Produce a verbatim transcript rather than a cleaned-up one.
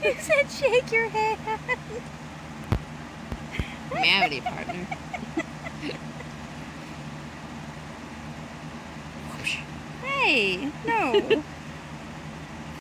You said shake your hand. Mavity partner. Hey, no.